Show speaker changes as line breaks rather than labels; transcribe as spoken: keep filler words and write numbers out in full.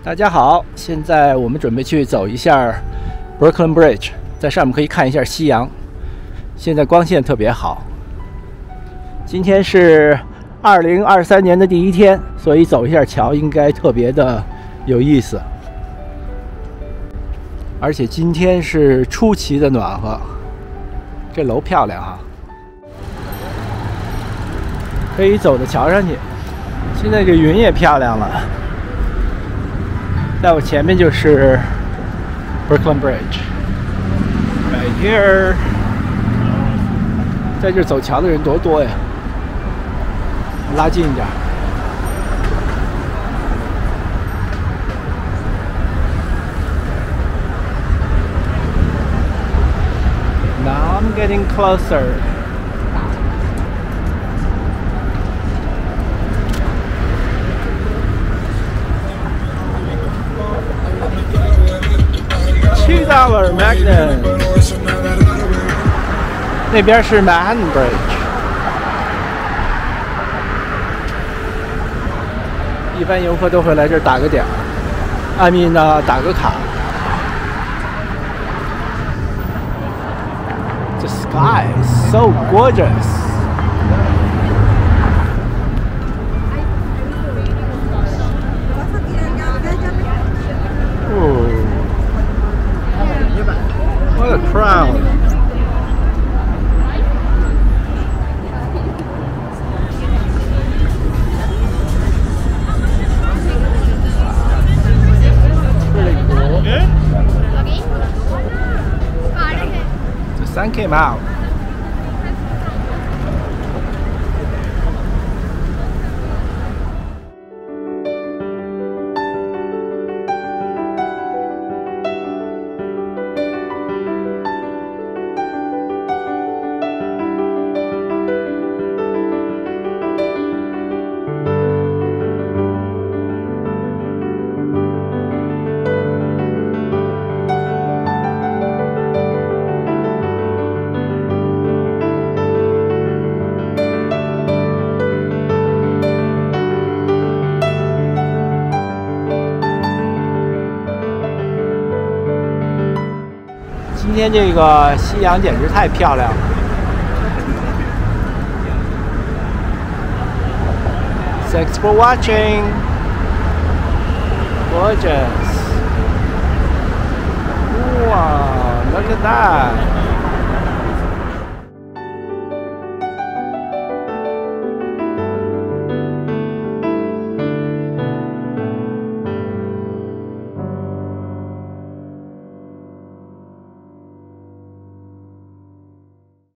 大家好，现在我们准备去走一下 Brooklyn Bridge， 在上面可以看一下夕阳。现在光线特别好。今天是二零二三年的第一天，所以走一下桥应该特别的有意思。而且今天是出奇的暖和，这楼漂亮哈，可以走到桥上去。现在这云也漂亮了。在我前面就是 Brooklyn Bridge， right here。在这走桥的人多多呀！拉近一点。Now I'm getting closer. Two dollar Magnet， 那边是 Manhattan Bridge。一般游客都会来这儿打个点儿，I mean呢打个卡。The sky is so gorgeous. What a crowd! Pretty cool. The sun came out.今天这个夕阳简直太漂亮了。Thanks for watching. Gorgeous. Wow, look at that.